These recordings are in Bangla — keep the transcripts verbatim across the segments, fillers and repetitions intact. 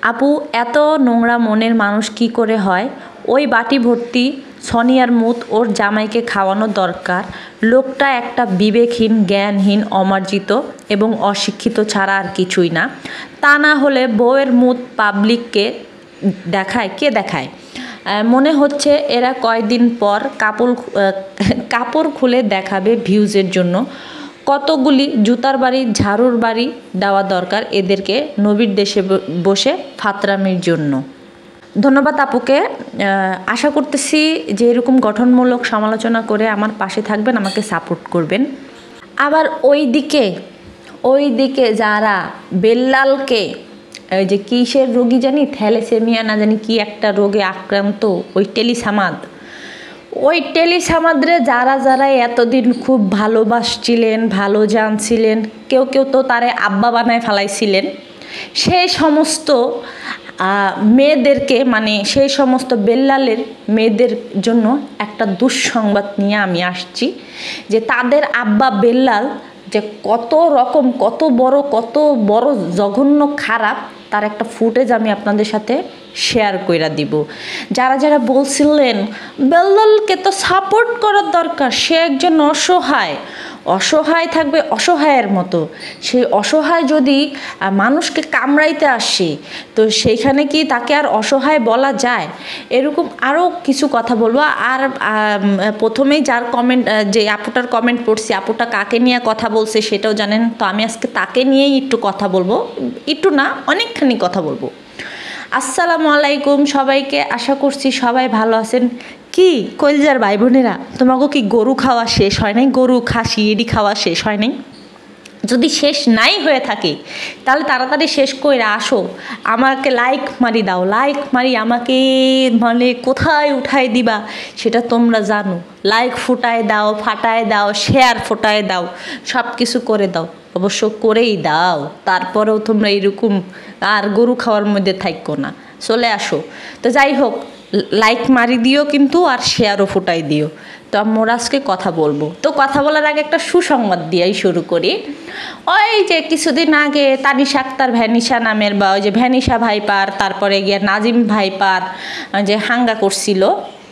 আপু এত নোংরা মনের মানুষ কি করে হয়? ওই বাটি ভর্তি সোনিয়ার মুত ওর জামাইকে খাওয়ানো দরকার। লোকটা একটা বিবেকহীন, জ্ঞানহীন, অমার্জিত এবং অশিক্ষিত ছাড়া আর কিছুই না। তা না হলে বউয়ের মুত পাবলিককে দেখায় কে দেখায়? মনে হচ্ছে এরা কয়দিন পর কাপড় কাপড় খুলে দেখাবে ভিউজের জন্য। কতগুলি জুতার বাড়ি, ঝাড়ুর বাড়ি দেওয়া দরকার এদেরকে নবীর দেশে বসে ফাতরামির জন্য। ধন্যবাদ আপুকে। আশা করতেছি যে এরকম গঠনমূলক সমালোচনা করে আমার পাশে থাকবেন, আমাকে সাপোর্ট করবেন। আবার ওই দিকে ওই দিকে যারা বেল্লালকে ওই যে কিসের রোগী জানি, থ্যালাসেমিয়া না জানি কি একটা রোগে আক্রান্ত, ওই টেলিসামাদ, ওই টেলিসামাদরে যারা যারা এতদিন খুব ভালোবাসছিলেন, ভালো জানছিলেন, কেউ কেউ তো তারে আব্বা বানায় ফেলাইছিলেন, সেই সমস্ত মেয়েদেরকে, মানে সেই সমস্ত বেল্লালের মেয়েদের জন্য একটা দুঃসংবাদ নিয়ে আমি আসছি যে তাদের আব্বা বেল্লাল যে কত রকম, কত বড়, কত বড় জঘন্য খারাপ, তার একটা ফুটেজ আমি আপনাদের সাথে শেয়ার কইরা দিব। যারা যারা বলছিলেন বেল্লালকে তো সাপোর্ট করার দরকার, সে একজন অসহায়, অসহায় থাকবে অসহায়ের মতো, সেই অসহায় যদি মানুষকে কামড়াইতে আসে তো সেইখানে কি তাকে আর অসহায় বলা যায়? এরকম আরও কিছু কথা বলবো। আর প্রথমেই যার কমেন্ট, যে আপুটার কমেন্ট পড়ছি, আপুটা কাকে নিয়ে কথা বলছে সেটাও জানেন, তো আমি আজকে তাকে নিয়েই একটু কথা বলবো, একটু না অনেকখানি কথা বলবো। আসসালামু আলাইকুম সবাইকে, আশা করছি সবাই ভালো আছেন। কি কলজার ভাই বোনেরা, তোমাকে কি গরু খাওয়া শেষ হয় নাই? গরু, খাসি এডি খাওয়া শেষ হয় নাই? যদি শেষ নাই হয়ে থাকে তাহলে তাড়াতাড়ি শেষ করে আসো, আমাকে লাইক মারি দাও, লাইক মারি আমাকে মানে কোথায় উঠাই দিবা সেটা তোমরা জানো। লাইক ফুটায় দাও, ফাটায় দাও, শেয়ার ফুটায় দাও, সব কিছু করে দাও, অবশ্য করেই দাও। তারপরেও তোমরা এরকম আর গরু খাওয়ার মধ্যে থাকো না, চলে আসো। তো যাই হোক, লাইক মারি দিও কিন্তু, আর শেয়ারও ফুটাই দিও। তো আমরা আজকে কথা বলবো। তো কথা বলার আগে একটা সুসংবাদ দিয়েই শুরু করি। ওই যে কিছুদিন আগে তানিশা আক্তার ভ্যানিশা নামের, বা ওই যে ভ্যানিশা ভাইপার, তারপরে গিয়ে নাজিম ভাইপার যে হাঙ্গা করছিল,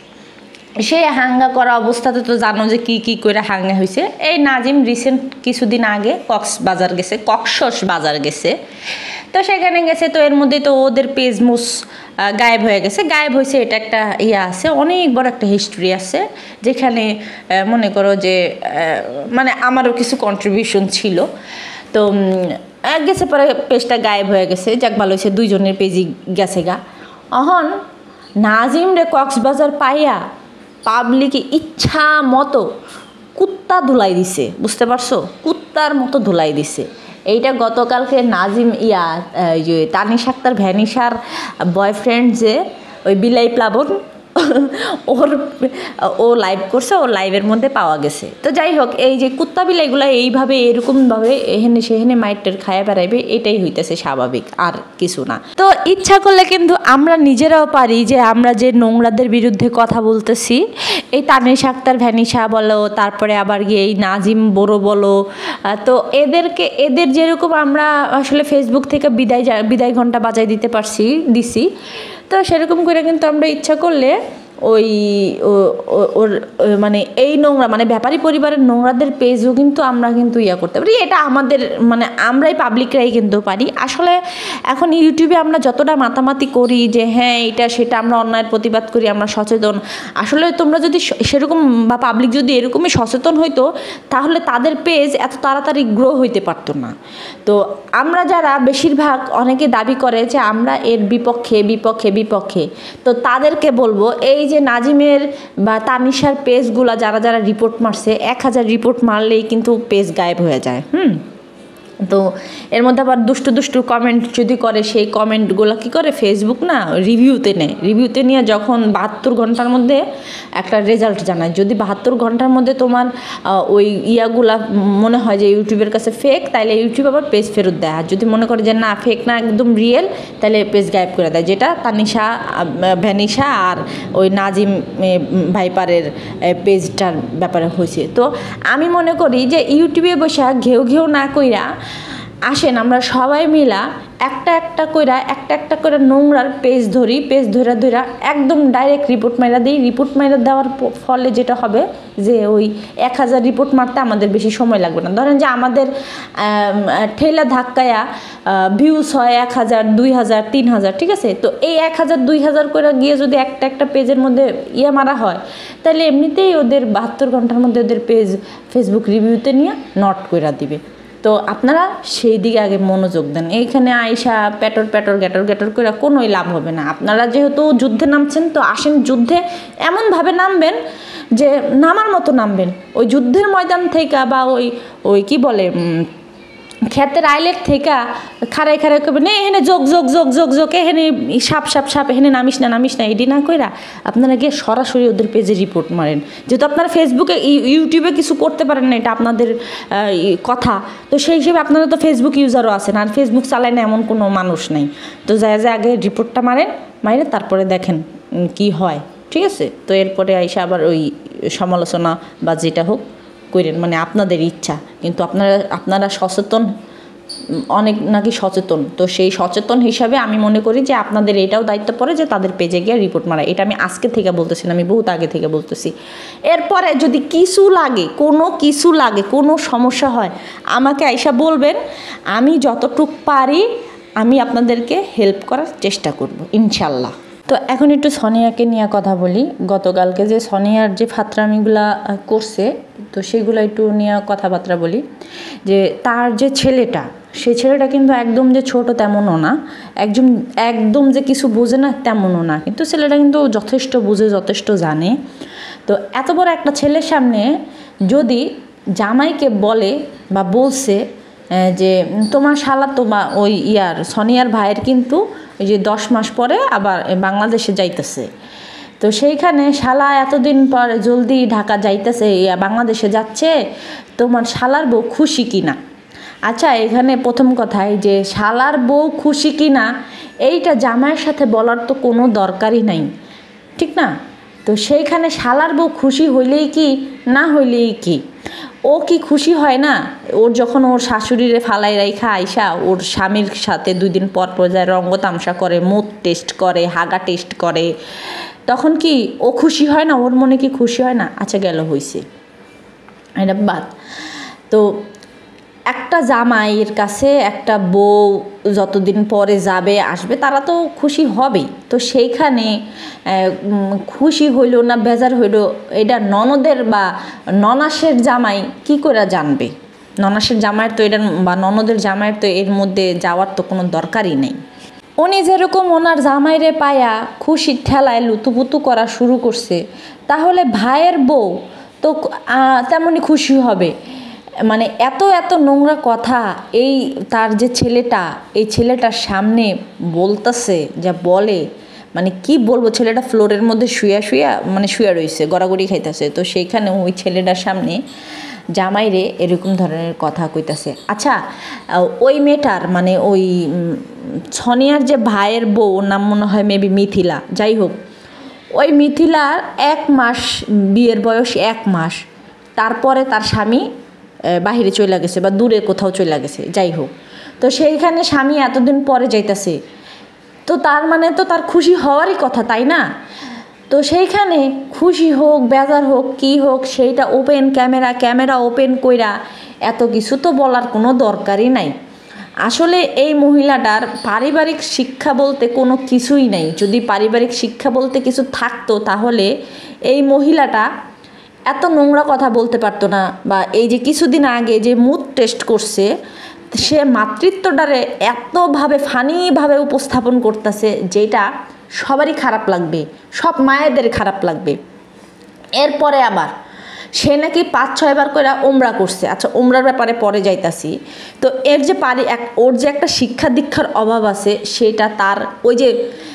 সেই হাঙ্গা করা অবস্থাতে তো জানো যে কি কি করে হাঙ্গা হয়েছে। এই নাজিম রিসেন্ট কিছুদিন আগে কক্সবাজার গেছে, কক্সস বাজার গেছে, তো সেখানে গেছে। তো এর মধ্যে তো ওদের পেজ মুস গায়েব হয়ে গেছে। গায়েব হয়েছে এটা একটা ইয়ে আছে, অনেক বড় একটা হিস্ট্রি আছে, যেখানে মনে করো যে মানে আমারও কিছু কন্ট্রিবিউশন ছিল। তো গেছে পরে পেজটা গায়েব হয়ে গেছে, যাক ভালো হয়েছে, দুইজনের পেজই গেছে গা। অহন নাজিম রে কক্সবাজার পাইয়া পাবলিকে ইচ্ছা মতো কুত্তা ধুলাই দিছে, বুঝতে পারছো? কুত্তার মতো ধুলাই দিছে। এইটা গতকালকে নাজিম ইয়া যে তানিশা আক্তার ভ্যানিশার বয়ফ্রেন্ড যে ওই বিলাই প্লাবন, ওর ও লাইভ করছে, ও লাইভের মধ্যে পাওয়া গেছে। তো যাই হোক, এই যে কুত্তা বিলাইগুলো এইভাবে এরকমভাবে এহেনে সেহেনে মাইটের খায়া বেড়াইবে, এটাই হইতেছে স্বাভাবিক, আর কিছু না। তো ইচ্ছা করলে কিন্তু আমরা নিজেরাও পারি যে আমরা যে নোংরাদের বিরুদ্ধে কথা বলতেছি, এই তানিশা আক্তার ভ্যানিশা বলো, তারপরে আবার গিয়ে এই নাজিম বড় বলো, তো এদেরকে এদের যেরকম আমরা আসলে ফেসবুক থেকে বিদায় বিদায় ঘন্টা বাজাই দিতে পারছি দিছি, তো সেরকম করে কিন্তু আমরা ইচ্ছা করলে ওই ওর মানে এই নোংরা মানে ব্যাপারী পরিবারের নোংরাদের পেজও কিন্তু আমরা কিন্তু ইয়া করতে পারি। এটা আমাদের মানে আমরাই পাবলিকরাই কিন্তু পারি। আসলে এখন ইউটিউবে আমরা যতটা মাতামাতি করি যে হ্যাঁ এটা সেটা, আমরা অন্যায়ের প্রতিবাদ করি, আমরা সচেতন, আসলে তোমরা যদি সেরকম বা পাবলিক যদি এরকমই সচেতন হইতো তাহলে তাদের পেজ এত তাড়াতাড়ি গ্রো হইতে পারতো না। তো আমরা যারা বেশিরভাগ অনেকে দাবি করে যে আমরা এর বিপক্ষে বিপক্ষে বিপক্ষে তো তাদেরকে বলবো, এই যে নাজিমের বা তানিশার পেজগুলো যারা যারা রিপোর্ট মারছে, এক হাজার রিপোর্ট মারলেই কিন্তু পেজ গায়েব হয়ে যায়। হুম তো এর মধ্যে আবার দুষ্টু দুষ্টু কমেন্ট যদি করে, সেই কমেন্টগুলো কী করে ফেসবুক না রিভিউতে নেয়, রিভিউতে নিয়ে যখন বাহাত্তর ঘন্টার মধ্যে একটা রেজাল্ট জানায়, যদি বাহাত্তর ঘন্টার মধ্যে তোমার ওই ইয়াগুলা মনে হয় যে ইউটিউবের কাছে ফেক, তাহলে ইউটিউব আবার পেজ ফেরত দেয়। আর যদি মনে করে যে না ফেক না একদম রিয়েল, তাহলে পেজ গায়েব করে দেয়, যেটা তানিশা ভ্যানিশা আর ওই নাজিম ভাইপারের পেজটার ব্যাপারে হয়েছে। তো আমি মনে করি যে ইউটিউবে বসে ঘেউ ঘেউ না কইরা আসেন আমরা সবাই মিলা একটা একটা কইরা একটা একটা করে নোংরার পেজ ধরি, পেজ ধরা ধরা একদম ডাইরেক্ট রিপোর্ট মাইরা দিই। রিপোর্ট মাইরা দেওয়ার ফলে যেটা হবে যে ওই এক হাজার রিপোর্ট মারতে আমাদের বেশি সময় লাগবে না। ধরেন যে আমাদের ঠেলা ধাক্কায়া ভিউস হয় এক হাজার, দুই হাজার, তিন হাজার, ঠিক আছে? তো এই এক হাজার দুই হাজার করে গিয়ে যদি একটা একটা পেজের মধ্যে ইয়ে মারা হয়, তাহলে এমনিতেই ওদের বাহাত্তর ঘন্টার মধ্যে ওদের পেজ ফেসবুক রিভিউতে নিয়ে নট করে দিবে। তো আপনারা সেই দিকে আগে মনোযোগ দেন। এইখানে আইসা প্যাটর প্যাটর গ্যাটর গ্যাটর করে কোনোই লাভ হবে না। আপনারা যেহেতু যুদ্ধে নামছেন, তো আসেন যুদ্ধে এমনভাবে নামবেন যে নামার মতো নামবেন। ওই যুদ্ধের ময়দান থেকে বা ওই ওই কি বলে ক্ষেতের আইলেট থেকে খাড়াই খাড়াই করবেন না, এখানে যোগ যোগ যোগ যোগ যোগ, এখানে সাপ সাপ সাপ, এখানে নামিস না নামিস না, এডি না কইরা আপনারা গিয়ে সরাসরি ওদের পেজে রিপোর্ট মারেন। যেহেতু আপনারা ফেসবুকে ইউটিউবে কিছু করতে পারেন না, এটা আপনাদের কথা, তো সেই হিসেবে আপনারা তো ফেসবুক ইউজারও আছেন, আর ফেসবুক চালায় না এমন কোনো মানুষ নেই। তো যায় যায় আগে রিপোর্টটা মারেন, মারে তারপরে দেখেন কি হয়, ঠিক আছে? তো এরপরে আইসা আবার ওই সমালোচনা বা যেটা হোক করেন, মানে আপনাদের ইচ্ছা। কিন্তু আপনারা আপনারা সচেতন, অনেক নাকি সচেতন, তো সেই সচেতন হিসাবে আমি মনে করি যে আপনাদের এটাও দায়িত্ব পড়ে যে তাদের পেজে গিয়ে রিপোর্ট মারা। এটা আমি আজকে থেকে বলতেছি না, আমি বহুত আগে থেকে বলতেছি। এরপরে যদি কিছু লাগে, কোনো কিছু লাগে, কোনো সমস্যা হয়, আমাকে আইসা বলবেন, আমি যতটুক পারি আমি আপনাদেরকে হেল্প করার চেষ্টা করব ইনশাল্লাহ। তো এখন একটু সোনিয়াকে নিয়ে কথা বলি। গতকালকে যে সোনিয়ার যে ফাতরামিগুলা করছে, তো সেগুলো একটু নিয়ে কথাবার্তা বলি। যে তার যে ছেলেটা, সেই ছেলেটা কিন্তু একদম যে ছোট তেমনও না, একদম একদম যে কিছু বোঝে না তেমনও না, কিন্তু ছেলেটা কিন্তু যথেষ্ট বুঝে, যথেষ্ট জানে। তো এত বড় একটা ছেলের সামনে যদি জামাইকে বলে বা বলছে যে তোমার শালা তোমার ওই ইয়ার সোনিয়ার ভাইয়ের কিন্তু ওই যে দশ মাস পরে আবার বাংলাদেশে যাইতেছে, তো সেইখানে শালা এতদিন পর জলদি ঢাকা যাইতেছে, বাংলাদেশে যাচ্ছে, তোমার শালার বউ খুশি কিনা? আচ্ছা, এখানে প্রথম কথাই যে শালার বউ খুশি কিনা এইটা জামাইয়ের সাথে বলার তো কোনো দরকারই নাই, ঠিক না? তো সেইখানে শালার বউ খুশি হইলেই কি, না হইলেই কি, ও কি খুশি হয় না? ওর যখন ওর শাশুড়িরে ফালাই রাইখা আইসা ওর স্বামীর সাথে দুই দিন পর পর যায় রঙ্গ তামসা করে, মুখ টেস্ট করে, হাগা টেস্ট করে, তখন কি ও খুশি হয় না? ওর মনে কি খুশি হয় না? আচ্ছা গেল, হইছে, এটা বাদ। তো একটা জামাইয়ের কাছে একটা বউ যতদিন পরে যাবে আসবে, তারা তো খুশি হবেই। তো সেইখানে খুশি হইল না বেজার হইল, এটা ননদের বা ননাসের জামাই কি করে জানবে? ননাসের জামাইয়ের তো এটা বা ননদের জামাইয়ের তো এর মধ্যে যাওয়ার তো কোনো দরকারই নেই। উনি যেরকম ওনার জামাইরে পায়া খুশির ঠেলায় লুতুপুতু করা শুরু করছে, তাহলে ভাইয়ের বউ তো তেমনই খুশি হবে। মানে এত এত নোংরা কথা এই তার যে ছেলেটা, এই ছেলেটার সামনে বলতেছে, যা বলে, মানে কি বলবো, ছেলেটা ফ্লোরের মধ্যে শুয়া শুয়া মানে শুয়া রয়েছে, গড়াগড়ি খাইতেছে। তো সেইখানে ওই ছেলেটার সামনে জামাইরে এরকম ধরনের কথা কইতাছে। আচ্ছা, ওই মেয়েটার মানে ওই সোনিয়ার যে ভাইয়ের বউ, নাম মনে হয় মেবি মিথিলা, যাই হোক, ওই মিথিলার এক মাস বিয়ের বয়স, এক মাস, তারপরে তার স্বামী বাহিরে চলে গেছে বা দূরে কোথাও চলে গেছে, যাই হোক। তো সেইখানে স্বামী এতদিন পরে যাইতেছে, তো তার মানে তো তার খুশি হওয়ারই কথা, তাই না? তো সেইখানে খুশি হোক বেজার হোক কি হোক, সেইটা ওপেন ক্যামেরা ক্যামেরা ওপেন কইরা এত কিছু তো বলার কোনো দরকারই নাই। আসলে এই মহিলাটার পারিবারিক শিক্ষা বলতে কোনো কিছুই নাই। যদি পারিবারিক শিক্ষা বলতে কিছু থাকতো, তাহলে এই মহিলাটা এত নোংরা কথা বলতে পারতো না। বা এই যে কিছুদিন আগে যে মুড টেস্ট করছে, সে মাতৃত্বটারে এতভাবে ফানিভাবে উপস্থাপন করতেছে, যেটা সবারই খারাপ লাগবে, সব মায়েদের খারাপ লাগবে। এরপরে আবার সে নাকি পাঁচ ছয়বার করে ওমরা করছে। আচ্ছা, ওমরার ব্যাপারে পরে যাইতাছি। তো এর যে পারি এক ওর যে একটা শিক্ষা দীক্ষার অভাব আছে, সেটা তার ওই যে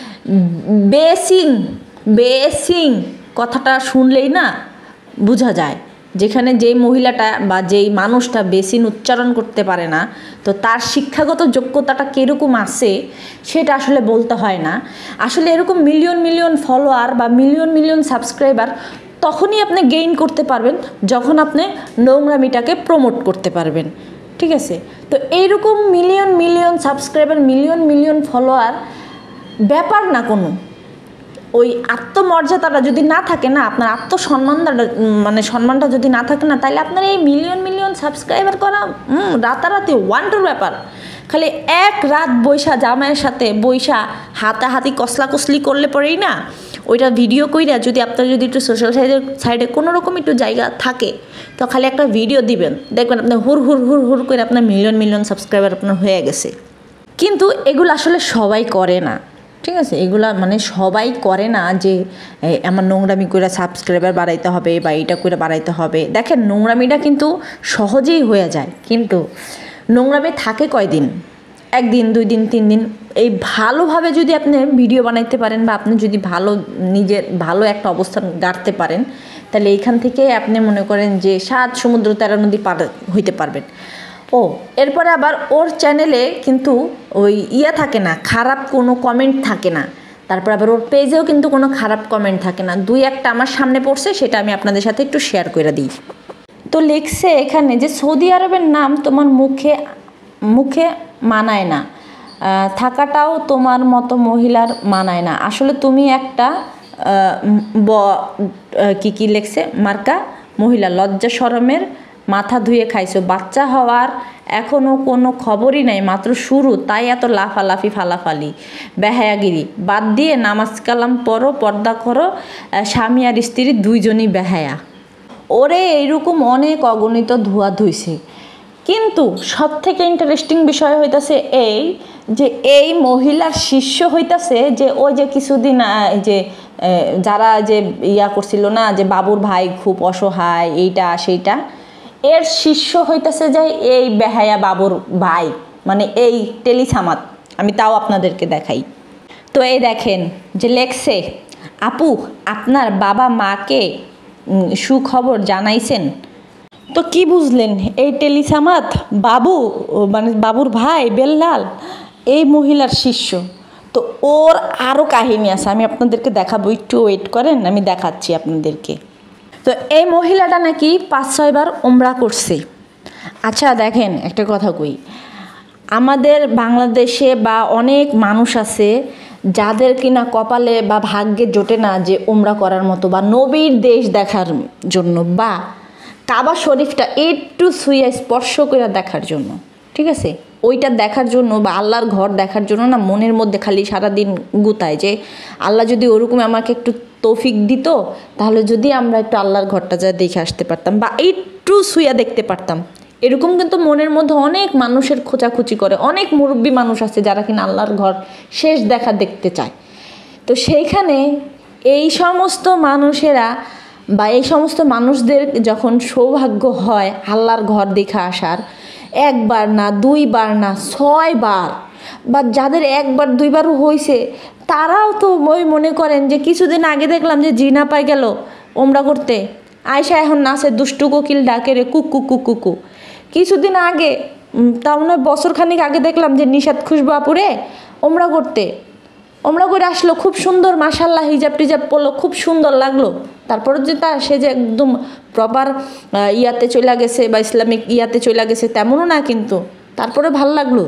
বেসিং বেসিং কথাটা শুনলেই না বোঝা যায়। যেখানে যেই মহিলাটা বা যেই মানুষটা বেসিন উচ্চারণ করতে পারে না, তো তার শিক্ষাগত যোগ্যতাটা কীরকম আছে সেটা আসলে বলতে হয় না। আসলে এরকম মিলিয়ন মিলিয়ন ফলোয়ার বা মিলিয়ন মিলিয়ন সাবস্ক্রাইবার তখনই আপনি গেইন করতে পারবেন যখন আপনি নোংরামিটাকে প্রমোট করতে পারবেন, ঠিক আছে? তো এইরকম million million subscriber, million million follower ব্যাপার না কোনো। ওই আত্মমর্যাদাটা যদি না থাকে না, আপনার আত্মসম্মানটা মানে সম্মানটা যদি না থাকে না, তাহলে আপনার এই মিলিয়ন মিলিয়ন সাবস্ক্রাইবার করা রাতারাতি ওয়ান টুর ব্যাপার। খালি এক রাত বৈশা জামাইয়ের সাথে বৈশা হাতাহাতি কসলা কসলি করলে পরেই না, ওইটা ভিডিও কইরা যদি আপনার যদি একটু সোশ্যাল সাইডে সাইডে কোনো রকম একটু জায়গা থাকে, তো খালি একটা ভিডিও দিবেন, দেখবেন আপনার হুর হুর হুর হুর করে আপনার মিলিয়ন মিলিয়ন সাবস্ক্রাইবার আপনার হয়ে গেছে। কিন্তু এগুলো আসলে সবাই করে না, ঠিক আছে? এগুলা মানে সবাই করে না যে আমার নোংরামি করে সাবস্ক্রাইবার বাড়াইতে হবে বা এইটা করে বাড়াইতে হবে। দেখেন, নোংরামিটা কিন্তু সহজেই হয়ে যায়, কিন্তু নোংরামি থাকে কয়দিন? একদিন, দুই দিন, তিন দিন। এই ভালোভাবে যদি আপনি ভিডিও বানাইতে পারেন বা আপনি যদি ভালো নিজের ভালো একটা অবস্থান গাড়তে পারেন, তাহলে এইখান থেকে আপনি মনে করেন যে সাত সমুদ্র তেরো নদী পার হইতে পারবেন। ও এরপরে আবার ওর চ্যানেলে কিন্তু ওই ইয়া থাকে না, খারাপ কোনো কমেন্ট থাকে না। তারপর আবার ওর পেজেও কিন্তু কোনো খারাপ কমেন্ট থাকে না। দুই একটা আমার সামনে পড়ছে, সেটা আমি আপনাদের সাথে একটু শেয়ার করে দিই। তো লিখছে এখানে যে সৌদি আরবের নাম তোমার মুখে মুখে মানায় না, থাকাটাও তোমার মতো মহিলার মানায় না। আসলে তুমি একটা ব কী কী লিখছে মার্কা মহিলা, লজ্জা শরমের মাথা ধুয়ে খাইছো, বাচ্চা হওয়ার এখনও কোনো খবরই নাই, মাত্র শুরু, তাই এত লাফালাফি ফালাফালি বেহায়াগিরি বাদ দিয়ে নামাজ কালাম পড়ো, পর্দা করো, স্বামী আর স্ত্রী দুইজনই বেহায়া। ওরে এইরকম অনেক অগণিত ধোয়া ধুইছে, কিন্তু সব থেকে ইন্টারেস্টিং বিষয় হইতাছে এই যে এই মহিলার শিষ্য হইতাছে যে ওই যে কিছুদিন যে যারা যে ইয়া করছিল না, যে বাবুর ভাই খুব অসহায় এইটা সেইটা, এর শিষ্য হইতাছে যে এই বেহায়া বাবুর ভাই, মানে এই টেলিসামাত। আমি তাও আপনাদেরকে দেখাই। তো এই দেখেন যে লেখছে, আপু আপনার বাবা মাকে সুখবর জানাইছেন? তো কি বুঝলেন? এই টেলিসামাত বাবু মানে বাবুর ভাই বেল্লাল এই মহিলার শিষ্য। তো ওর আরও কাহিনী আছে, আমি আপনাদেরকে দেখাবো, একটু ওয়েট করেন, আমি দেখাচ্ছি আপনাদেরকে। তো এই মহিলাটা নাকি পাঁচ ছয়বার উমরা করছে। আচ্ছা দেখেন, একটা কথা কই, আমাদের বাংলাদেশে বা অনেক মানুষ আছে যাদের কিনা কপালে বা ভাগ্যে জোটে না যে উমরা করার মতো বা নবীর দেশ দেখার জন্য বা কাবা শরীফটা একটু ছুঁয়ে স্পর্শ করে দেখার জন্য, ঠিক আছে? ওইটা দেখার জন্য বা আল্লাহর ঘর দেখার জন্য না মনের মধ্যে খালি সারাদিন গুতায় যে আল্লাহ যদি ওরকম আমাকে একটু তৌফিক দিত, তাহলে যদি আমরা একটু আল্লাহর ঘরটা যা দেখে আসতে পারতাম বা একটু ছুঁয়া দেখতে পারতাম। এরকম কিন্তু মনের মধ্যে অনেক মানুষের খোঁচাখুচি করে, অনেক মুরব্বী মানুষ আছে যারা কিনা আল্লাহর ঘর শেষ দেখা দেখতে চায়। তো সেইখানে এই সমস্ত মানুষেরা বা এই সমস্ত মানুষদের যখন সৌভাগ্য হয় আল্লাহর ঘর দেখে আসার, একবার না দুইবার না ছয়বার, বা যাদের একবার দুইবারও হয়েছে তারাও তো ওই মনে করেন যে কিছুদিন আগে দেখলাম যে জিনা পাই গেল ওমরা করতে, আয়সা এখন নাচে দুষ্টু কোকিল ডাকে রে কুকু কুকু। কিছুদিন আগে তাও নয় বছরখানিক আগে দেখলাম যে নিশাত খুশবু আপুরে ওমরা করতে ওমরা করে আসলো, খুব সুন্দর মাশাল্লাহ হিজাব টিজাব পরলো, খুব সুন্দর লাগলো। তারপরে যে তা সে যে একদম প্রপার ইয়াতে চলে গেছে বা ইসলামিক ইয়াতে চলে গেছে তেমনও না, কিন্তু তারপরে ভাল লাগলো।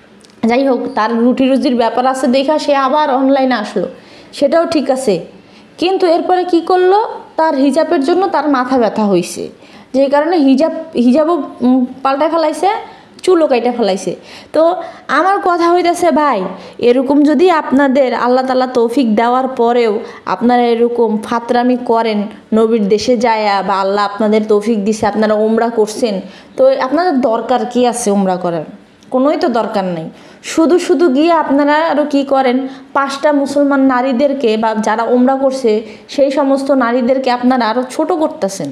যাই হোক, তার রুটি রুজির ব্যাপার আছে দেখা সে আবার অনলাইনে আসলো, সেটাও ঠিক আছে। কিন্তু এরপরে কি করলো, তার হিজাবের জন্য তার মাথা ব্যথা হয়েছে, যে কারণে হিজাব হিজাবও পাল্টায় ফেলাইছে, চুলও কাইটা ফেলাইছে। তো আমার কথা হইতেছে ভাই, এরকম যদি আপনাদের আল্লাহ তাআলা তৌফিক দেওয়ার পরেও আপনারা এরকম ফাতরামি করেন নবীর দেশে যায়া, বা আল্লাহ আপনাদের তৌফিক দিছে আপনারা উমরা করছেন, তো আপনাদের দরকার কি আছে উমরা করার? কোনোই তো দরকার নেই। শুধু শুধু গিয়ে আপনারা আরও কী করেন, পাঁচটা মুসলমান নারীদেরকে বা যারা উমরা করছে সেই সমস্ত নারীদেরকে আপনারা আরও ছোট করতেছেন।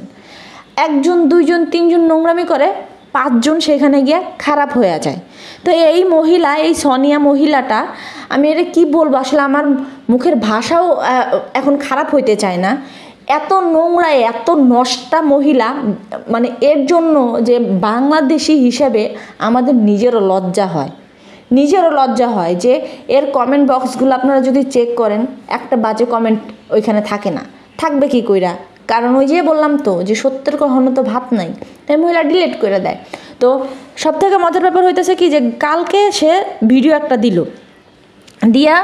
একজন দুইজন তিনজন নোংরামি করে, পাঁচজন সেখানে গিয়ে খারাপ হয়ে যায়। তো এই মহিলা, এই সোনিয়া মহিলাটা, আমি এটা কি বলবো, আসলে আমার মুখের ভাষাও এখন খারাপ হইতে চায় না। এত নোংরা, এত নষ্টা মহিলা, মানে এর জন্য যে বাংলাদেশি হিসেবে আমাদের নিজেরও লজ্জা হয়, নিজেরও লজ্জা হয় যে এর কমেন্ট বক্সগুলো আপনারা যদি চেক করেন, একটা বাজে কমেন্ট ওইখানে থাকে না। থাকবে কি কইরা? কারণ ওই যে বললাম তো যে সত্যের কখনো তো ভাত নাই, তাই মহিলা ডিলিট করে দেয়। তো সব থেকে মজার ব্যাপার হইতেছে কি যে কালকে সে ভিডিও একটা দিল, দিয়া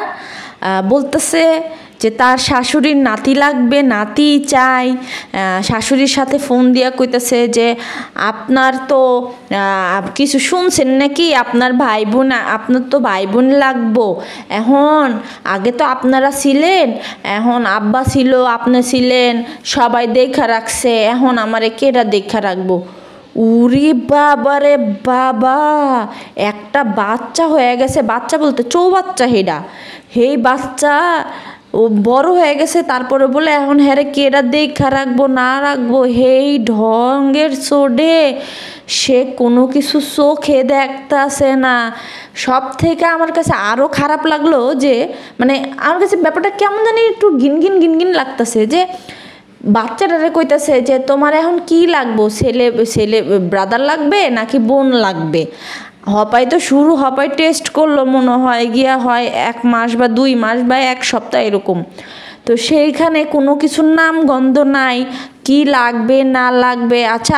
বলতেছে যে তার শাশুড়ির নাতি লাগবে, নাতি চাই। শাশুড়ির সাথে ফোন দিয়া কইতেছে যে আপনার তো কিছু শুনছেন নাকি, আপনার ভাই বোন, আপনার তো ভাই বোন লাগবো। এখন আগে তো আপনারা ছিলেন, এখন আব্বা ছিল, আপনি ছিলেন, সবাই দেখা রাখছে, এখন আমারে কেডা দেখা রাখবো। উরি বাবা রে বাবা, একটা বাচ্চা হয়ে গেছে, বাচ্চা বলতে চৌবাচ্চা, হেডা হেই বাচ্চা ও বড় হয়ে গেছে, তারপরে বলে এখন হ্যারে কেডা দেখা রাখবো না রাখবো। হেই ঢঙ্গের চোডে সে কোনো কিছু চোখে দেখতাছে না। সব থেকে আমার কাছে আরও খারাপ লাগলো যে মানে আমার কাছে ব্যাপারটা কেমন জানি একটু গিনগিন গিনগিন লাগতেছে যে বাচ্চাটারে কইতাছে যে তোমার এখন কি লাগবো, ছেলে ছেলে ব্রাদার লাগবে নাকি বোন লাগবে। হপাই তো শুরু হপাই টেস্ট করলো মনে হয় গিয়া হয় এক মাস বা দুই মাস বা এক সপ্তাহ এরকম। তো সেইখানে কোনো কিছুর নাম গন্ধ নাই, কি লাগবে না লাগবে। আচ্ছা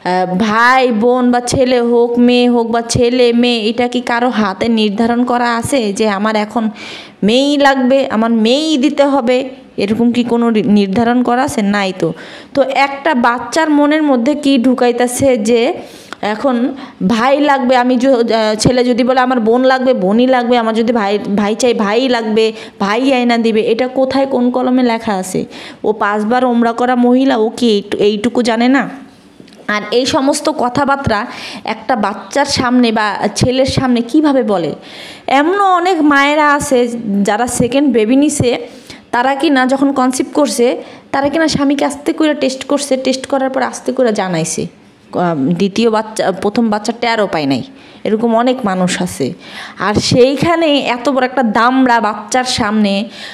ভাই বোন বা ছেলে হোক মেয়ে হোক বা ছেলে মেয়ে, এটা কি কারো হাতে নির্ধারণ করা আছে যে আমার এখন মেয়েই লাগবে, আমার মেয়েই দিতে হবে, এরকম কি কোনো নির্ধারণ করা আছে? নাই তো। তো একটা বাচ্চার মনের মধ্যে কি ঢুকাইতেছে যে এখন ভাই লাগবে, আমি ছেলে যদি বলে আমার বোন লাগবে বোনই লাগবে, আমার যদি ভাই ভাই চাই ভাই লাগবে, ভাই আয়না দিবে। এটা কোথায় কোন কলমে লেখা আছে? ও পাঁচবার ওমরা করা মহিলা, ও কি এইটুকু জানে না? আর এই সমস্ত কথাবার্তা একটা বাচ্চার সামনে বা ছেলের সামনে কিভাবে বলে? এমনও অনেক মায়েরা আছে যারা সেকেন্ড বেবি নিছে, তারা কি না যখন কনসিভ করছে তারা কিনা স্বামীকে আস্তে করে টেস্ট করছে, টেস্ট করার পর আস্তে করে জানাইছে দ্বিতীয় বাচ্চা প্রথম বাচ্চা টেরও পায় নাই। এরকম অনেক মানুষ আছে। আর সেইখানে এত বড় একটা দামড়া বাচ্চার সামনে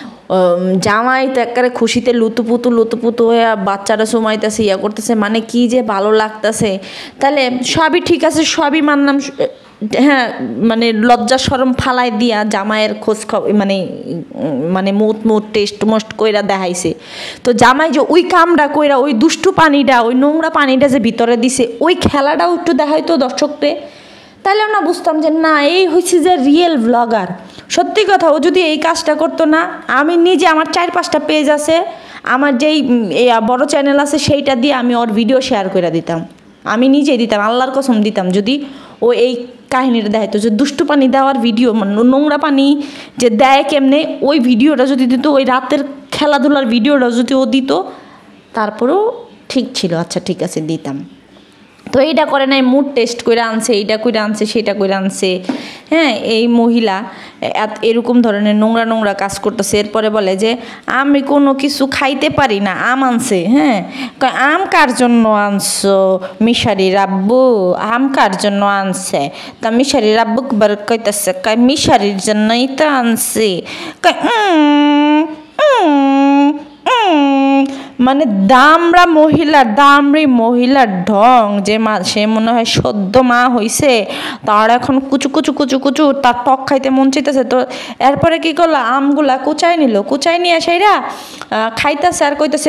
জামাই তো একেবারে খুশিতে লুতুপুতু লুতুপুতু হয়ে বাচ্চারা সময়তেছে, ইয়া করতেছে, মানে কি যে ভালো লাগতেছে। তাহলে সবই ঠিক আছে, সবই মানলাম, হ্যাঁ, মানে লজ্জা শরম ফালাই দিয়া জামাইয়ের খোঁজ খবর মানে মানে মুত মুত টেস্ট মোস্ট কইরা দেখাইছে। তো জামাই যে ওই কামটা কইরা ওই দুষ্টু পানিটা ওই নোংরা পানিটা যে ভিতরে দিছে, ওই খেলাটাও একটু দেখাইতো দর্শককে, তাহলে আমরা বুঝতাম যে না এই হচ্ছে যে রিয়েল ব্লগার। সত্যি কথা, ও যদি এই কাজটা করতো না, আমি নিজে আমার চার পাঁচটা পেজ আছে, আমার যেই বড় চ্যানেল আছে সেইটা দিয়ে আমি ওর ভিডিও শেয়ার করে দিতাম, আমি নিজেই দিতাম, আল্লাহর কসম দিতাম। যদি ও এই কাহিনীটা দেখাইতো যে দুষ্টু পানি দেওয়ার ভিডিও, নোংরা পানি যে দেয় কেমনে, ওই ভিডিওটা যদি দিত, ওই রাতের খেলাধুলার ভিডিওটা যদি ও দিত, তারপরেও ঠিক ছিল, আচ্ছা ঠিক আছে দিতাম। তো এইটা করে নাই, মুড টেস্ট করে আনছে, এইটা করে আনছে, সেটা করে আনছে। হ্যাঁ, এই মহিলা এরকম ধরনের নোংরা নোংরা কাজ করতেছে। এরপরে বলে যে আমি কোনো কিছু খাইতে পারি না, আম আনছে। হ্যাঁ, আম কার জন্য আনছো মিশারি রাব্বু, আম কার জন্য আনছে? তা মিশারি রাব্বু বার কইতেছে কয় মিশারির জন্যই তো আনছি। কয় মানে দামরা মহিলার দামরি মহিলার ঢং, যে মা সে মনে হয় সদ্য মা হইছে, তার এখন কুচু কুচু কুচু কুচু তার টক খাইতে মন চাইতেছে। তো এরপরে কি করলো, আমগুলা কুচাই নিল, কুচাই নিয়ে সেইরা খাইতেছে আর কইতেছে,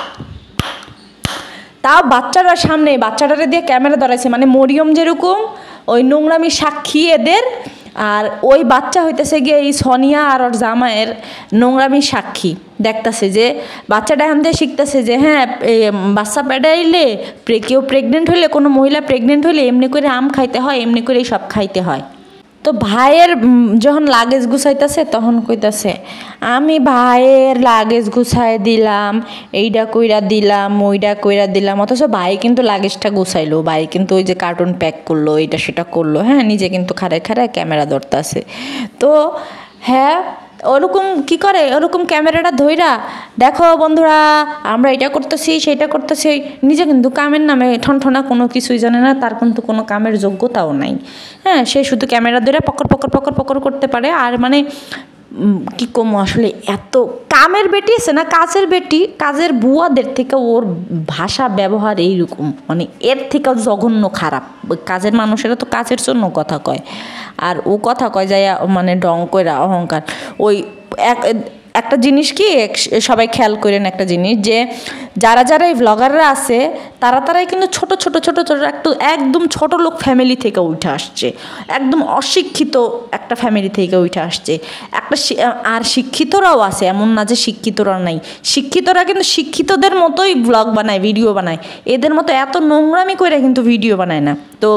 তাও বাচ্চারা সামনে, বাচ্চাটারে দিয়ে ক্যামেরা ধরাইছে, মানে মরিয়ম যেরকম ওই নোংরামি সাক্ষী এদের, আর ওই বাচ্চা হইতেছে গিয়ে এই সোনিয়া আর ওর জামাইয়ের নোংরামি সাক্ষী। দেখতেছে যে বাচ্চাটা এখান থেকে শিখতেছে যে হ্যাঁ, বাচ্চা পেডাইলে, কেউ প্রেগনেন্ট হইলে, কোনো মহিলা প্রেগনেন্ট হইলে এমনি করে আম খাইতে হয়, এমনি করেই সব খাইতে হয়। তো ভাইয়ের যখন লাগেজ গুছাইতেছে তখন কইতাছে আমি ভাইয়ের লাগেজ গুছাই দিলাম, এইটা কইরা দিলাম, ওইটা কইরা দিলাম। অথচ ভাই কিন্তু লাগেজটা গুছাইলো, ভাই কিন্তু ওই যে কার্টুন প্যাক করলো, এইটা সেটা করলো। হ্যাঁ, নিজে কিন্তু খাড়ায় খাড়ায় ক্যামেরা ধরতেছে। তো হ্যাঁ, ওরকম কি করে, ওরকম ক্যামেরাটা ধইরা দেখো বন্ধুরা আমরা এটা করতেছি সেটা করতেছি, নিজে কিন্তু কামের নামে ঠনঠনা কোনো কিছুই জানে না, তার কিন্তু কোনো কামের যোগ্যতাও নাই। হ্যাঁ, সে শুধু ক্যামেরা ধরে পকর পকর পকর পকর করতে পারে। আর মানে কি কম আসলে, এত কামের বেটি আছে না, কাজের বেটি, কাজের বুয়াদের থেকে ওর ভাষা ব্যবহার এইরকম, মানে এর থেকেও জঘন্য খারাপ। কাজের মানুষেরা তো কাজের জন্য কথা কয়, আর ও কথা কয় যায় মানে ডং কইরা অহংকার। ওই এক একটা জিনিস কি সবাই খেয়াল করেন একটা জিনিস, যে যারা যারা এই ব্লগাররা আছে তারা তারাই কিন্তু ছোট ছোট ছোট ছোট একটু একদম ছোট লোক ফ্যামিলি থেকে উঠে আসছে, একদম অশিক্ষিত একটা ফ্যামিলি থেকে উঠে আসছে একটা। আর শিক্ষিতরাও আছে, এমন না যে শিক্ষিতরা নাই, শিক্ষিতরা কিন্তু শিক্ষিতদের মতোই ব্লগ বানায়, ভিডিও বানায়, এদের মতো এত নোংরামি করে কিন্তু ভিডিও বানায় না। তো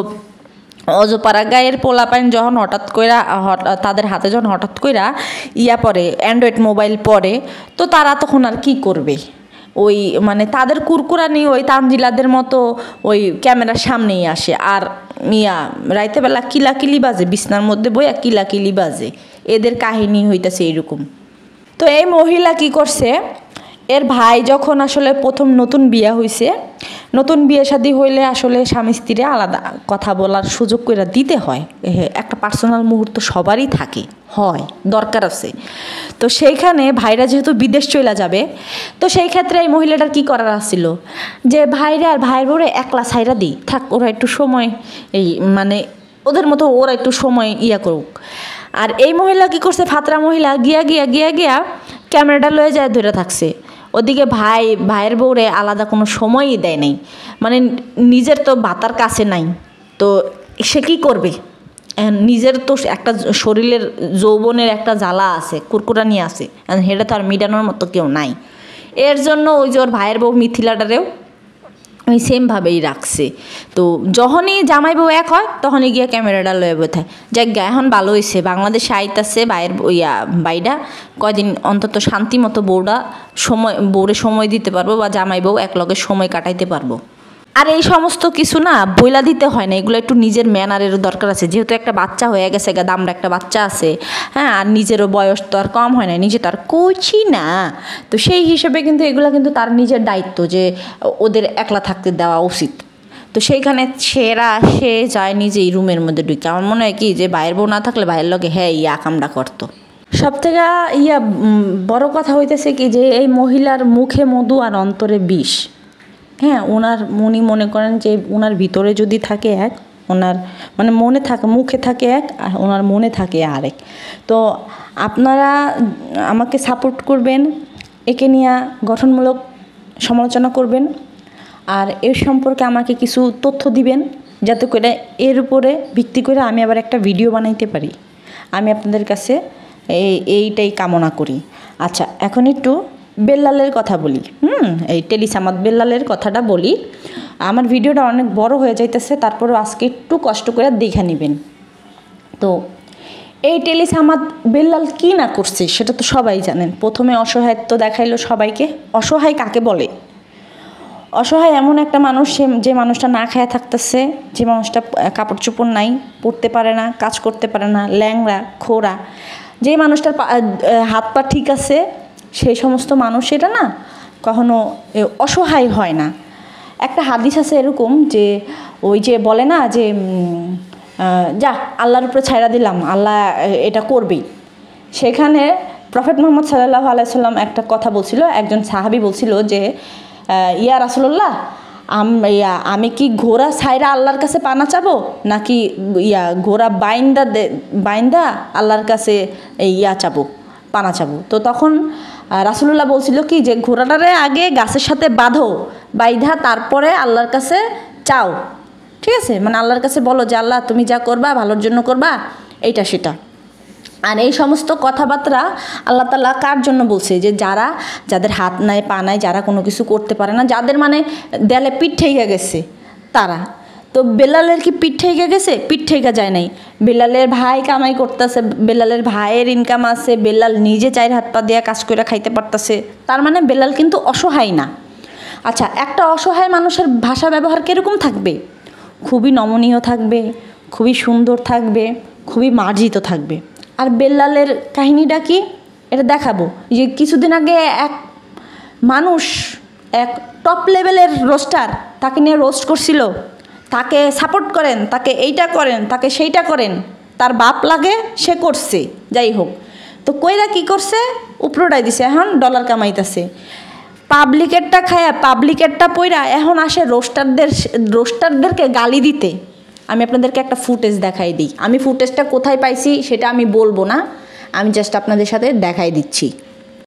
অজপাড়া গায়ের পোলাপাইন যখন হঠাৎ কইরা তাদের হাতে যখন হঠাৎ কইরা ইয়া পড়ে, অ্যান্ড্রয়েড মোবাইল পড়ে, তো তারা তখন আর কি করবে, ওই মানে তাদের কুরকুরানি ওই তামজিলাদের মতো ওই ক্যামেরার সামনেই আসে, আর ইয়া রাইতেবেলা কিলাকিলি বাজে, বিছনার মধ্যে বইয়া কিলাকিলি বাজে, এদের কাহিনী হইতেছে এইরকম। তো এই মহিলা কি করছে, এর ভাই যখন আসলে প্রথম নতুন বিয়ে হয়েছে, নতুন বিয়ে শাদী হইলে আসলে স্বামী স্ত্রীরে আলাদা কথা বলার সুযোগ করে দিতে হয়, একটা পার্সোনাল মুহূর্ত সবারই থাকে, হয়, দরকার আছে। তো সেইখানে ভাইরা যেহেতু বিদেশ চলে যাবে, তো সেই ক্ষেত্রে এই মহিলাটার কী করার আসছিল, যে ভাইরা আর ভাইয়ের বউরে একলা সাইরা দিই, থাক ওরা একটু সময় এই মানে ওদের মতো ওরা একটু সময় ইয়া করুক। আর এই মহিলা কী করছে, ফাতরা মহিলা গিয়া গিয়া গিয়া গিয়া ক্যামেরাটা লয়ে যায় ধরে থাকছে, ওদিকে ভাই ভাইয়ের বউরে আলাদা কোনো সময়ই দেয় নাই, মানে নিজের তো ভাতার কাছে নাই, তো সে কী করবে, নিজের তো একটা শরীরের যৌবনের একটা জ্বালা আছে, কুরকুরানি আছে, সেটা তো আর মিটানোর মতো কেউ নাই। এর জন্য ওই যে ওর ভাইয়ের বউ মিথিলাটারেও ওই সেমভাবেই রাখছে। তো যখনই জামাই বউ এক হয় তখনই গিয়ে ক্যামেরাটা লয়ে বোথায় যাক গা, এখন ভালো হয়েছে বাংলাদেশে আইতাছে বাইয়ের ইয়া বাইডা, কয়দিন অন্তত শান্তি মতো বউটা সময় বউরে সময় দিতে পারবো, বা জামাই বউ এক লগে সময় কাটাইতে পারবো। আর এই সমস্ত কিছু না বইলা দিতে হয় না, এগুলো একটু নিজের ম্যানারেরও দরকার আছে, যেহেতু একটা বাচ্চা হয়ে গেছে গা, দামরা একটা বাচ্চা আছে, হ্যাঁ, আর নিজেরও বয়স তো আর কম হয় না, নিজে তো আর করছি না, তো সেই হিসেবে কিন্তু এগুলো কিন্তু তার নিজের দায়িত্ব যে ওদের একলা থাকতে দেওয়া উচিত। তো সেইখানে সেরা সে যায় নিজেই রুমের মধ্যে ঢুকে, আমার মনে হয় কি যে ভাইয়ের বউ না থাকলে ভাইয়ের লগে হ্যাঁ ইয়া কামটা করতো। সব থেকে ইয়া বড় কথা হইতেছে কি যে এই মহিলার মুখে মধু আর অন্তরে বিষ। হ্যাঁ, ওনার উনি মনে করেন যে ওনার ভিতরে যদি থাকে এক, ওনার মানে মনে থাকে মুখে থাকে এক, আর ওনার মনে থাকে আরেক। তো আপনারা আমাকে সাপোর্ট করবেন, একে নিয়ে গঠনমূলক সমালোচনা করবেন, আর এর সম্পর্কে আমাকে কিছু তথ্য দিবেন, যাতে করে এর উপরে ভিত্তি করে আমি আবার একটা ভিডিও বানাইতে পারি। আমি আপনাদের কাছে এই এইটাই কামনা করি। আচ্ছা, এখন একটু বেল্লালের কথা বলি। হুম এই টেলিসামাদ বেল্লালের কথাটা বলি। আমার ভিডিওটা অনেক বড় হয়ে যাইতেছে, তারপরেও আজকে একটু কষ্ট করে দেখে নেবেন। তো এই টেলিসামাদ বেল্লাল কী না করছে সেটা তো সবাই জানেন। প্রথমে অসহায়ত্ব দেখাইলো সবাইকে। অসহায় কাকে বলে? অসহায় এমন একটা মানুষ যে মানুষটা না খায়া থাকতেছে, যে মানুষটা কাপড় চোপড় নাই, পরতে পারে না, কাজ করতে পারে না, ল্যাংড়া খোড়া, যে মানুষটার হাত পা ঠিক আছে, সেই সমস্ত মানুষ এটা না কখনো অসহায় হয় না। একটা হাদিস আছে এরকম যে ওই যে বলে না যে যা আল্লাহর উপরে ছাইড়া দিলাম, আল্লাহ এটা করবেই। সেখানে প্রফেট মুহাম্মদ সাল্লাল্লাহু আলাইহি সাল্লাম একটা কথা বলছিল, একজন সাহাবী বলছিল যে ইয়া রাসূলুল্লাহ, ইয়া আমি কি ঘোড়া ছাইরা আল্লাহর কাছে পানা চাবো, নাকি ইয়া ঘোড়া বাইন্দা বাইন্দা আল্লাহর কাছে ইয়া চাবো, পানা চাবো? তো তখন রাসূলুল্লাহ বলছিল কি যে ঘোড়াটারে আগে গাছের সাথে বাঁধো, বাইধা তারপরে আল্লাহর কাছে চাও, ঠিক আছে? মানে আল্লাহর কাছে বলো যে আল্লাহ তুমি যা করবা ভালোর জন্য করবা, এইটা সেটা। আর এই সমস্ত কথাবার্তা আল্লাহ তাআলা কার জন্য বলছে? যে যারা যাদের হাত নাই পা নাই, যারা কোনো কিছু করতে পারে না, যাদের মানে দেয়ালে পিঠ ঠেকে গেছে তারা। তো বেলালের কি পিঠ ঠেকে গেছে? পিঠ ঠেকে যায় নাই। বেলালের ভাই কামাই করতেছে, বেলালের ভাইয়ের ইনকাম আছে, বেলাল নিজে চায়ের হাত পা দিয়ে কাজ করে খাইতে পারতেছে, তার মানে বেলাল কিন্তু অসহায় না। আচ্ছা, একটা অসহায় মানুষের ভাষা ব্যবহার কীরকম থাকবে? খুবই নমনীয় থাকবে, খুবই সুন্দর থাকবে, খুবই মার্জিত থাকবে। আর বেল্লালের কাহিনীটা কি এটা দেখাবো। যে কিছুদিন আগে এক মানুষ, এক টপ লেভেলের রোস্টার, তাকে নিয়ে রোস্ট করছিল, তাকে সাপোর্ট করেন, তাকে এইটা করেন, তাকে সেইটা করেন, তার বাপ লাগে সে করছে, যাই হোক। তো কইরা কি করছে? উপরোটাই দিছে, এখন ডলার কামাইতেছে। পাবলিকেরটা খায়া পাবলিকেরটা পইরা এখন আসে রোস্টারদের রোস্টারদেরকে গালি দিতে। আমি আপনাদেরকে একটা ফুটেজ দেখাই দিই। আমি ফুটেজটা কোথায় পাইছি সেটা আমি বলবো না, আমি জাস্ট আপনাদের সাথে দেখাই দিচ্ছি।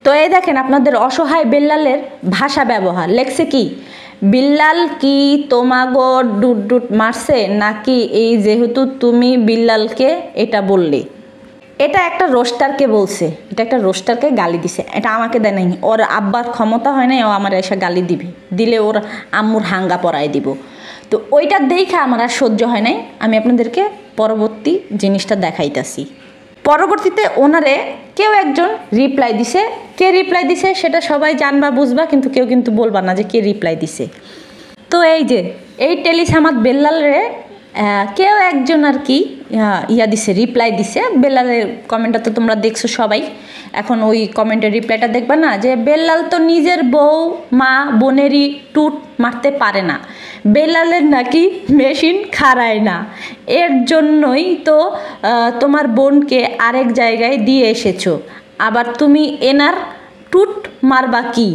তো এই দেখেন আপনাদের অসহায় বেল্লালের ভাষা ব্যবহার লেখছে কি, বিল্লাল কি তোমাগো ডুট ডুট মারছে নাকি, এই যেহেতু তুমি বিল্লালকে এটা বললে। এটা একটা রোস্টারকে বলছে, এটা একটা রোস্টারকে গালি দিছে, এটা আমাকে দেয় নাই। ওর আব্বার ক্ষমতা হয় নাই ও আমার এসে গালি দিবে, দিলে ওর আম্মুর হাঙ্গা পরায় দিব। তো ওইটা দেখে আমার আর সহ্য হয় নাই, আমি আপনাদেরকে পরবর্তী জিনিসটা দেখাইতেছি। পরবর্তীতে ওনারে কেউ একজন রিপ্লাই দিছে, কে রিপ্লাই দিছে সেটা সবাই জানবা বুঝবা, কিন্তু কেউ কিন্তু বলবা না যে কে রিপ্লাই দিছে। তো এই যে এই টেলিসামাদ বেল্লালরে কেউ একজন আর কি ইয়া দিছে, রিপ্লাই দিছে। বেল্লালের কমেন্টটা তো তোমরা দেখছো সবাই, এখন ওই কমেন্টের রিপ্লাইটা দেখবা না, যে বেল্লাল তো নিজের বউ মা বোনেরই টুট মারতে পারে না, বেল্লালের নাকি মেশিন খাড়ায় না, এর জন্যই তো তোমার বোনকে আরেক জায়গায় দিয়ে এসেছো, আবার তুমি এনার টুট মারবা কি।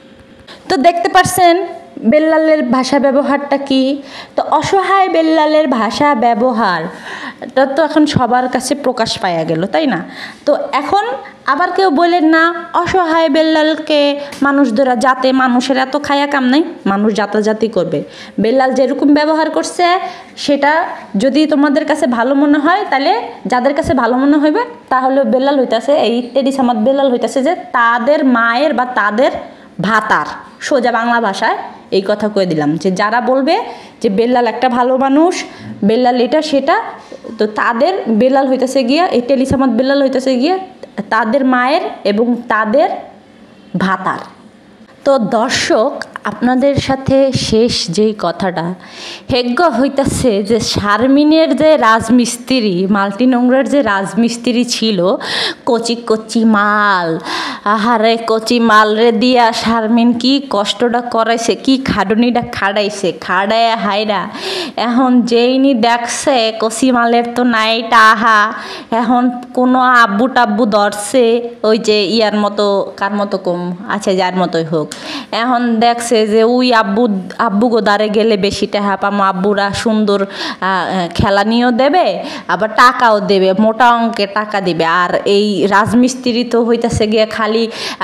তো দেখতে পাচ্ছেন বেল্লালের ভাষা ব্যবহারটা কি। তো অসহায় বেল্লালের ভাষা ব্যবহারটা তো এখন সবার কাছে প্রকাশ পাওয়া গেল, তাই না? তো এখন আবার কেউ বলেন না অসহায় বেল্লালকে মানুষ ধরা, যাতে মানুষের এত খায়া কাম নাই, মানুষ জাতাজাতি করবে। বেল্লাল যেরকম ব্যবহার করছে সেটা যদি তোমাদের কাছে ভালো মনে হয়, তাহলে যাদের কাছে ভালো মনে হইবে তাহলে বেল্লাল হইতাছে, এই টেলিসামাদ বেল্লাল হইতাছে যে তাদের মায়ের বা তাদের ভাতার, সোজা বাংলা ভাষায় এই কথা কয়ে দিলাম, যে যারা বলবে যে বেল্লাল একটা ভালো মানুষ, বেল্লাল এটা সেটা, তো তাদের বেল্লাল হইতেছে গিয়া, এই টেলিসামাদ বেল্লাল হইতেছে গিয়া তাদের মায়ের এবং তাদের ভাতার। তো দর্শক আপনাদের সাথে শেষ যেই কথাটা হেজ্ঞ হইতাছে, যে শারমিনের যে রাজমিস্ত্রি, মাল্টি নোংরার যে রাজমিস্ত্রি ছিল, কচি কচি মাল, আহারে কচি মাল রে দিয়া শারমিন কি কষ্টটা করাইছে, কি খাডুনিটা খাড়াইছে, খাড়ায় হাইরা এখন যেইনি দেখছে কচি মালের তো নাই টাহা, এখন কোনো আব্বু টাব্বু ধরছে, ওই যে ইয়ার মতো, কার মতো কম আচ্ছা যার মতোই হোক, এখন দেখছে যে ওই আব্বু আব্বু গোদারে গেলে বেশি টাকা পামো, আব্বুরা সুন্দর খেলা নিয়েও দেবে আবার টাকাও দেবে, মোটা অঙ্কে টাকা দিবে। আর এই রাজমিস্ত্রি তো হইতেছে গিয়ে খালি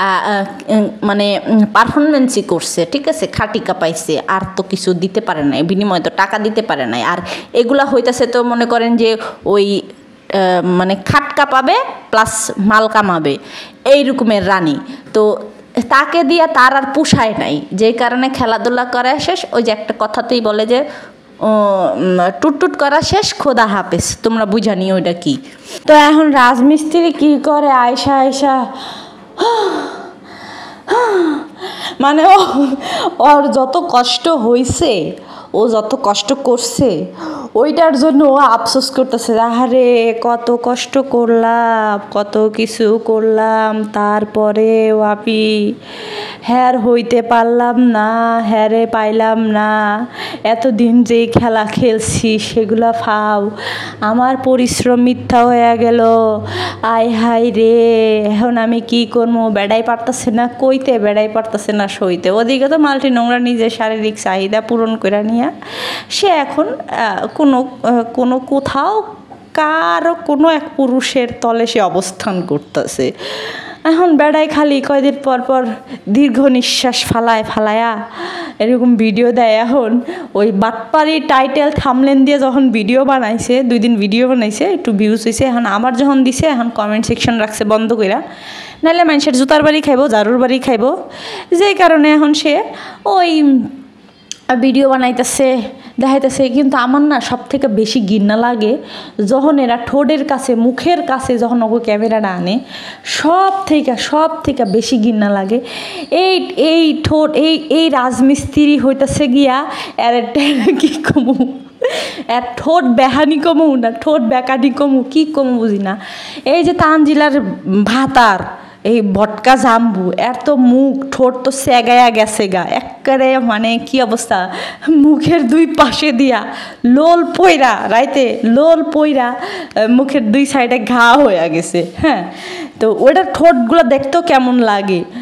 মানে পারফরমেন্সই করছে, ঠিক আছে, খাটিকা পাইছে, আর তো কিছু দিতে পারে নাই, বিনিময়ে তো টাকা দিতে পারে নাই। আর এগুলা হইতেছে তো মনে করেন যে ওই মানে খাটকা পাবে প্লাস মাল কামাবে, এই রকমের রানী। তো তাকে দিয়া তার আর পুষায় নাই, যেই কারণে খেলাধুলা করা শেষ। ওই যে একটা কথাতেই বলে যে টুটটুট করা শেষ, খোদা হাফেজ, তোমরা বুঝা নিও ওইটা কি। তো এখন রাজমিস্ত্রি কি করে, আয়সা আয়সা মানে ওর যত কষ্ট হয়েছে, ও যত কষ্ট করছে ওইটার জন্য ও আফসোস করতেছে, আহারে কত কষ্ট করলাম, কত কিছু করলাম, তারপরেও আমি হ্যার হইতে পারলাম না, হ্যারে পাইলাম না, এতদিন যেই খেলা খেলছি সেগুলা ফাও, আমার পরিশ্রম মিথ্যা হয়ে গেল, আয় হাই রে, এখন আমি কি করবো, বেড়াই পারতেছে না কইতে, বেড়াই পারতেছে না সইতে। ওদিকে তো মাল্টি নোংরা নিজের শারীরিক চাহিদা পূরণ করে নিয়ে সে এখন কোনো কোনো কোথাও কারো কোনো এক পুরুষের তলে সে অবস্থান করতেছে। এখন বেড়াই খালি কয়দিন পর পর দীর্ঘ নিঃশ্বাস ফালায় ফালায়া এরকম ভিডিও দেয়। এখন ওই বাটপারি টাইটেল থামলেন দিয়ে যখন ভিডিও বানাইছে, দুই দিন ভিডিও বানাইছে, একটু ভিউজ হয়েছে, এখন আমার যখন দিছে এখন কমেন্ট সেকশন রাখছে বন্ধ কইরা, নাহলে মানুষের জুতার বাড়ি খাইব, জারুর বাড়ি খাইব, যেই কারণে এখন সে ওই ভিডিও বানাইতেছে, দেখাইতেছে। কিন্তু আমার না সব থেকে বেশি ঘৃণা লাগে যখন এরা ঠোঁটের কাছে, মুখের কাছে যখন ওকে ক্যামেরাটা আনে, সব থেকে সব থেকে বেশি ঘৃণা লাগে এই এই ঠোঁট, এই এই রাজমিস্ত্রি হইতেছে গিয়া এর কি কমু, এর ঠোঁট বেহানি কমু না ঠোঁট বেকানি কমু, কি কমু বুঝি না। এই যে তানজিলার ভাতার এই ভটকা জাম্বু, এর তো মুখ ঠোঁট তো সেগায়া গেছে গা একবারে, মানে কি অবস্থা, মুখের দুই পাশে দিয়া লোল পইরা, রাইতে লোল পইরা মুখের দুই সাইডে ঘা হয়ে গেছে। হ্যাঁ, তো ওইটার ঠোঁটগুলো দেখতেও কেমন লাগে,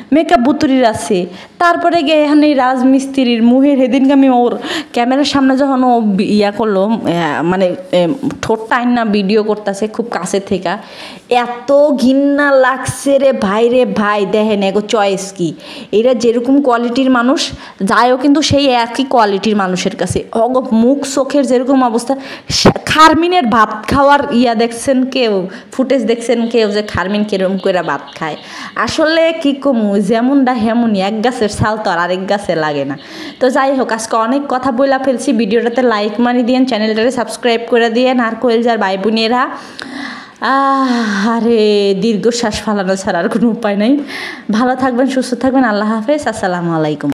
মেকআপ বুতুরির আছে, তারপরে গিয়ে এখানে রাজমিস্ত্রির মুহের সেদিনকে আমি ওর ক্যামেরার সামনে যখন ও ইয়া করলো মানে ঠোঁটটা আইনা ভিডিও করতেছে খুব কাছে থেকে, এত ঘিন্না লাগছে রে ভাই রে ভাই। দেখেন এগো চয়েস কি, এরা যেরকম কোয়ালিটির মানুষ যায়ও কিন্তু সেই একই কোয়ালিটির মানুষের কাছে। অগ মুখ চোখের যেরকম অবস্থা, খারমিনের ভাত খাওয়ার ইয়া দেখছেন কেউ, ফুটেজ দেখছেন কেউ যে খারমিন কিরম করে ভাত খায়? আসলে কি কমু, যেমনটা হেমনই, এক গাছের ছাল তো আর আরেক গাছে লাগে না। তো যাই হোক, আজকে অনেক কথা বইলা ফেলছি, ভিডিওটাতে লাইক মারি দিয়েন, চ্যানেলটাতে সাবস্ক্রাইব করে দিয়েন। আর কইলজার ভাই বোনেরা, আরে দীর্ঘশ্বাস ফালানো ছাড়া আর কোনো উপায় নাই। ভালো থাকবেন, সুস্থ থাকবেন, আল্লাহ হাফেজ, আসসালামু আলাইকুম।